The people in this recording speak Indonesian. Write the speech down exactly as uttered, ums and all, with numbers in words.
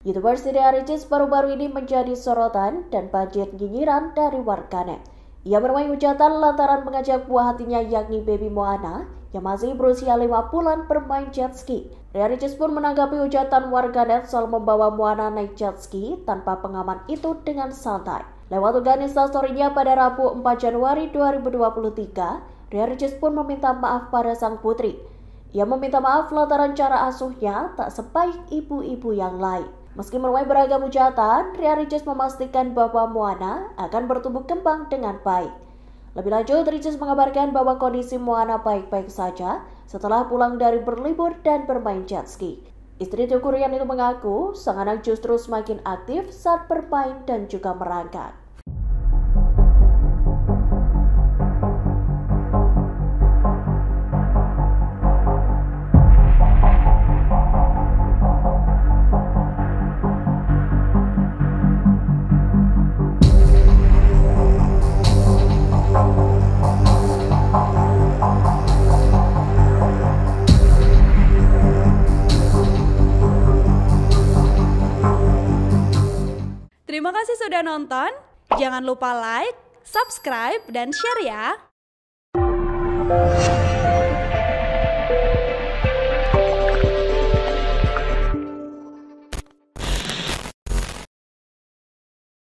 YouTuber Siti Ricis baru-baru ini menjadi sorotan dan banjir nyinyiran dari warganet. Ia menuai hujatan lantaran mengajak buah hatinya yakni Baby Moana yang masih berusia lima bulan bermain jet ski. Ria Ricis pun menanggapi hujatan warganet soal membawa Moana naik jet ski tanpa pengaman itu dengan santai. Lewat unggahan Instastory-nya pada Rabu empat Januari dua ribu dua puluh tiga, Ria Ricis pun meminta maaf pada sang putri. Ia meminta maaf lantaran cara asuhnya tak sebaik ibu-ibu yang lain. Meski menuai beragam hujatan, Ria Ricis memastikan bahwa Moana akan bertumbuh kembang dengan baik. Lebih lanjut, Ricis mengabarkan bahwa kondisi Moana baik-baik saja setelah pulang dari berlibur dan bermain jet ski. Istri Tukurian itu mengaku sang anak justru semakin aktif saat bermain dan juga merangkak. Terima kasih sudah nonton. Jangan lupa like, subscribe, dan share ya.